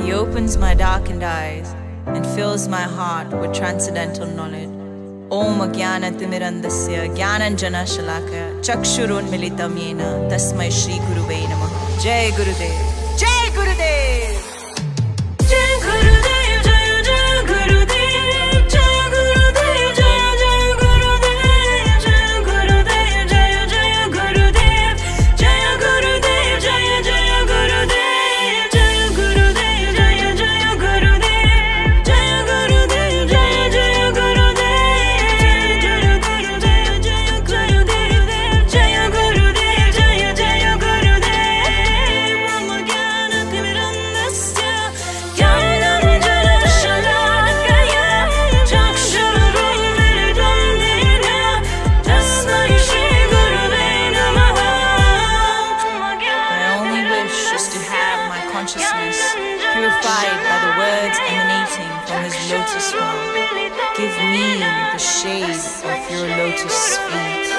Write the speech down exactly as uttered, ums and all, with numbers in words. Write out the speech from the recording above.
He opens my darkened eyes and fills my heart with transcendental knowledge. Om Jnana Timirandasya Jnananjana Shalakaya Chakshurunmilitam Yena Tasmai Shri Guruve Namaha. Jai Gurudev, Jai Gurudev, Jai Gurudev, Jai Jai Gurudev, Jai Gurudev, Jai Jai Gurudev, Jai Gurudev, Jai Jai Gurudev, Jai Gurudev, Jai Jai Gurudev, Jai Gurudev, Jai Jai Gurudev, Jai Gurudev, Jai Jai Gurudev. Purified by the words emanating from his lotus mouth. Give me the shade of your lotus feet.